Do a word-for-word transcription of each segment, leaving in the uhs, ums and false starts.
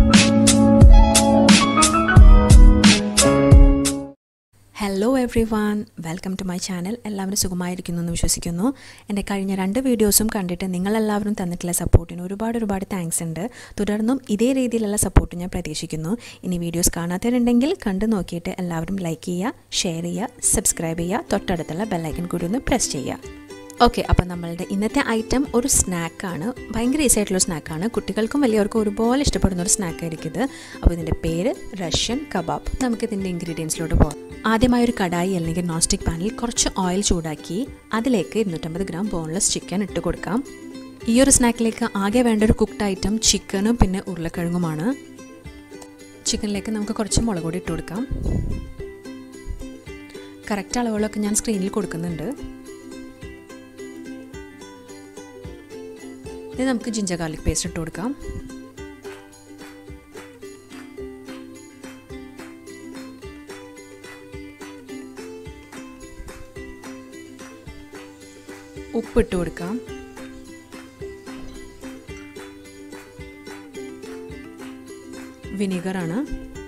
Hello everyone, welcome to my channel. എല്ലാവരും സുഖമായിരിക്കുന്നു എന്ന് വിശ്വസിക്കുന്നു. എൻ്റെ കഴിഞ്ഞ രണ്ട് വീഡിയോസും കണ്ടിട്ട് നിങ്ങൾ എല്ലാവരും തന്നിട്ടുള്ള സപ്പോർട്ടിന് ഒരുപാട് ഒരുപാട് താങ്ക്സ് ഉണ്ട്. തുടർന്നും ഇതേ രീതിയിലുള്ള സപ്പോർട്ട് ഞാൻ പ്രതീക്ഷിക്കുന്നു. ഇനി വീഡിയോസ് കാണാത്തവരുണ്ടെങ്കിൽ കണ്ടു നോക്കിയിട്ട് എല്ലാവരും ലൈക്ക് ചെയ്യുക, ഷെയർ ചെയ്യുക, സബ്സ്ക്രൈബ് ചെയ്യുക, തൊട്ടടുത്തുള്ള ബെൽ ഐക്കൺ കൂടി ഒന്ന് പ്രസ് ചെയ്യുക. ഓക്കെ, അപ്പോൾ നമ്മളുടെ ഇന്നത്തെ ഐറ്റം ഒരു സ്നാക്കാണ്. ഭയങ്കര ഈസി ആയിട്ടുള്ള സ്നാക്കാണ്. കുട്ടികൾക്കും വലിയവർക്കും ഒരുപോലെ ഇഷ്ടപ്പെടുന്ന ഒരു സ്നാക്കായിരിക്കും ഇത്. അപ്പോൾ ഇതിൻ്റെ പേര് റഷ്യൻ കബാബ്. നമുക്കിതിൻ്റെ ഇൻഗ്രീഡിയൻസിലോട്ട് പോകാം. ആദ്യമായി ഒരു കടായി അല്ലെങ്കിൽ നോൺ സ്റ്റിക്ക് പാനിൽ കുറച്ച് ഓയിൽ ചൂടാക്കി അതിലേക്ക് ഇരുന്നൂറ്റമ്പത് ഗ്രാം ബോൺലെസ് ചിക്കൻ ഇട്ട് കൊടുക്കാം. ഈ ഒരു സ്നാക്കിലേക്ക് ആകെ വേണ്ട ഒരു കുക്ക്ഡ് ഐറ്റം ചിക്കനും പിന്നെ ഉരുളക്കിഴങ്ങുമാണ്. ചിക്കനിലേക്ക് നമുക്ക് കുറച്ച് മുളക് പൊടി ഇട്ട് കൊടുക്കാം. കറക്റ്റ് അളവുകളൊക്കെ ഞാൻ സ്ക്രീനിൽ കൊടുക്കുന്നുണ്ട്. ഇനി നമുക്ക് ജിഞ്ചർ ഗാർലിക് പേസ്റ്റ് ഇട്ട് കൊടുക്കാം. ഉപ്പിട്ട് കൊടുക്കാം. വിനീഗറാണ്.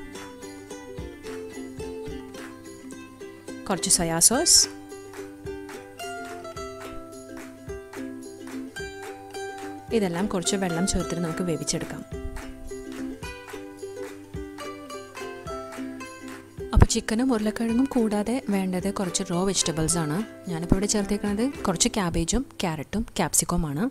കുറച്ച് സോയാ സോസ്, ഇതെല്ലാം കുറച്ച് വെള്ളം ചേർത്തിട്ട് നമുക്ക് വേവിച്ചെടുക്കാം. അപ്പോൾ ചിക്കനും ഉരുളക്കിഴങ്ങും കൂടാതെ വേണ്ടത് കുറച്ച് റോ വെജിറ്റബിൾസ് ആണ്. ഞാനിപ്പോൾ ഇവിടെ ചേർത്തേക്കുന്നത് കുറച്ച് ക്യാബേജും ക്യാരറ്റും ക്യാപ്സിക്കവുമാണ്.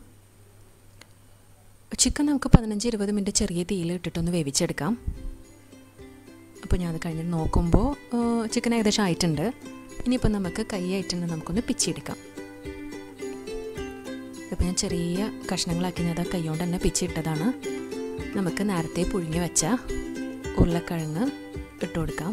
ചിക്കൻ നമുക്ക് പതിനഞ്ച് ഇരുപത് മിനിറ്റ് ചെറിയ തീയിൽ ഇട്ടിട്ടൊന്ന് വേവിച്ചെടുക്കാം. അപ്പോൾ ഞാനത് കഴിഞ്ഞിട്ട് നോക്കുമ്പോൾ ചിക്കൻ ഏകദേശം ആയിട്ടുണ്ട്. ഇനിയിപ്പോൾ നമുക്ക് കൈ ആയിട്ടുണ്ട്, നമുക്കൊന്ന് പിച്ചിയെടുക്കാം. ഇപ്പോൾ ഞാൻ ചെറിയ കഷ്ണങ്ങളാക്കി ഞാൻ അത് കൈകൊണ്ട് തന്നെ പിച്ചിട്ടതാണ്. നമുക്ക് നേരത്തെ പുഴുങ്ങി വെച്ച ഉരുളക്കിഴങ്ങ് ഇട്ട് കൊടുക്കാം.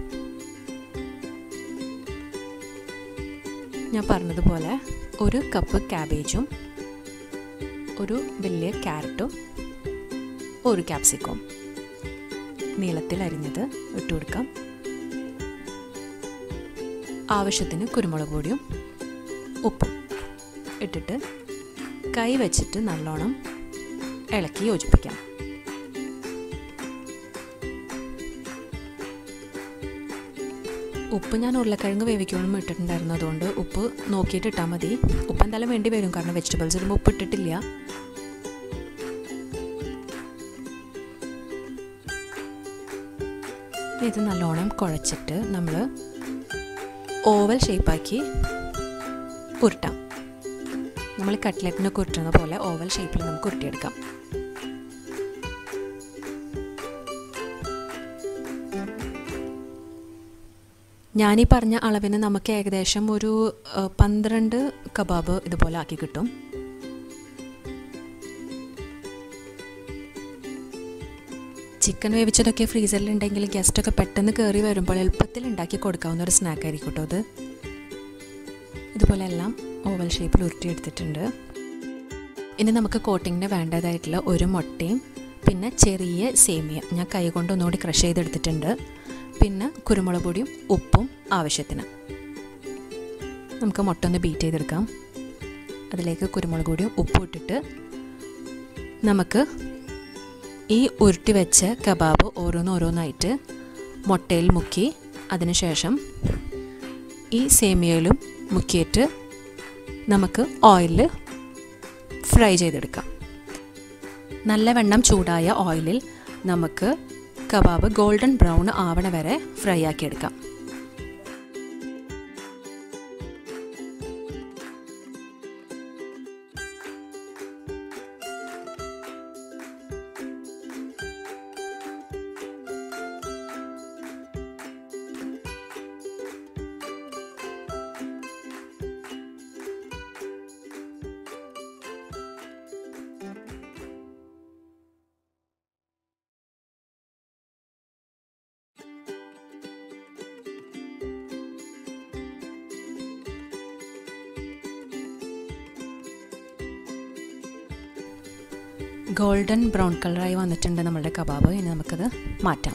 ഞാൻ പറഞ്ഞതുപോലെ ഒരു കപ്പ് ക്യാബേജും ഒരു വലിയ ക്യാരറ്റും ഒരു ക്യാപ്സിക്കവും നീളത്തിൽ അരിഞ്ഞത് ഇട്ട് കൊടുക്കാം. ആവശ്യത്തിന് കുരുമുളക് പൊടിയും ഉപ്പും ഇട്ടിട്ട് കൈ വെച്ചിട്ട് നല്ലോണം ഇളക്കി യോജിപ്പിക്കാം. ഉപ്പ് ഞാൻ ഉരുളക്കിഴങ്ങ് വേവിക്കുമ്പോഴും ഇട്ടിട്ടുണ്ടായിരുന്നു. അതുകൊണ്ട് ഉപ്പ് നോക്കിയിട്ട് ഇട്ടാൽ മതി. ഉപ്പ് എന്തായാലും വേണ്ടി വരും, കാരണം വെജിറ്റബിൾസ് ഇടുമ്പോൾ ഉപ്പ് ഇട്ടിട്ടില്ല. ഇത് നല്ലോണം കുഴച്ചിട്ട് നമ്മൾ ഓവൽ ഷേപ്പാക്കി ഉരുട്ടാം. നമ്മൾ കട്ട്ലറ്റിനൊക്കെ ഉരുട്ടുന്ന പോലെ ഓവൽ ഷേപ്പിൽ നമുക്ക് ഉരുട്ടിയെടുക്കാം. ഞാനീ പറഞ്ഞ അളവിന് നമുക്ക് ഏകദേശം ഒരു പന്ത്രണ്ട് കബാബ് ഇതുപോലെ ആക്കി കിട്ടും. ചിക്കൻ വേവിച്ചതൊക്കെ ഫ്രീസറിലുണ്ടെങ്കിൽ ഗസ്റ്റൊക്കെ പെട്ടെന്ന് കയറി വരുമ്പോൾ എളുപ്പത്തിൽ ഉണ്ടാക്കി കൊടുക്കാവുന്ന ഒരു സ്നാക്കായിരിക്കും കേട്ടോ അത്. ഇതുപോലെ എല്ലാം ഓവൽ ഷേപ്പിൽ ഉരുട്ടിയെടുത്തിട്ടുണ്ട്. ഇനി നമുക്ക് കോട്ടിങ്ങിന് വേണ്ടതായിട്ടുള്ള ഒരു മുട്ടയും പിന്നെ ചെറിയ സേമിയ ഞാൻ കൈ കൊണ്ട് ഒന്നുകൂടി ക്രഷ് ചെയ്തെടുത്തിട്ടുണ്ട്. പിന്നെ കുരുമുളക് പൊടിയും ഉപ്പും ആവശ്യത്തിന്. നമുക്ക് മുട്ട ഒന്ന് ബീറ്റ് ചെയ്തെടുക്കാം. അതിലേക്ക് കുരുമുളക് പൊടിയും ഉപ്പും ഇട്ടിട്ട് നമുക്ക് ഈ ഉരുട്ടി വെച്ച കബാബ് ഓരോന്നോരോന്നായിട്ട് മുട്ടയിൽ മുക്കി അതിനുശേഷം ഈ സേമിയയിലും മുക്കിയിട്ട് നമുക്ക് ഓയിലിൽ ഫ്രൈ ചെയ്തെടുക്കാം. നല്ലവണ്ണം ചൂടായ ഓയിലിൽ നമുക്ക് കബാബ് ഗോൾഡൻ ബ്രൗൺ ആവണ വരെ ഫ്രൈ ആക്കിയെടുക്കാം. ഗോൾഡൻ ബ്രൗൺ കളറായി വന്നിട്ടുണ്ട് നമ്മളുടെ കബാബ്. ഇനി നമുക്കത് മാറ്റാം.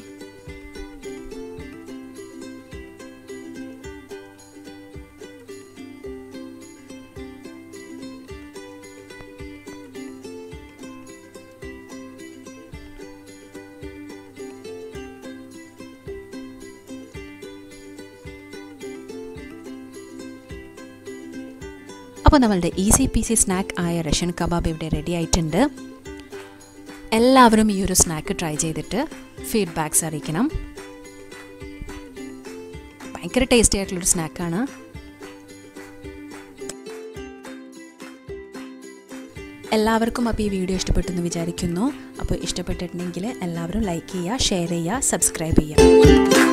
അപ്പോൾ നമ്മളുടെ ഈസി പീസി സ്നാക്ക് ആയ റഷ്യൻ കബാബ് ഇവിടെ റെഡി ആയിട്ടുണ്ട്. എല്ലാവരും ഈ ഒരു സ്നാക്ക് ട്രൈ ചെയ്തിട്ട് ഫീഡ്ബാക്ക്സ് അറിയിക്കണം. ഭയങ്കര ടേസ്റ്റി ആയിട്ടുള്ളൊരു സ്നാക്കാണ്. എല്ലാവർക്കും അപ്പോൾ ഈ വീഡിയോ ഇഷ്ടപ്പെട്ടെന്ന് വിചാരിക്കുന്നു. അപ്പോൾ ഇഷ്ടപ്പെട്ടിട്ടുണ്ടെങ്കിൽ എല്ലാവരും ലൈക്ക് ചെയ്യുക, ഷെയർ ചെയ്യുക, സബ്സ്ക്രൈബ് ചെയ്യുക.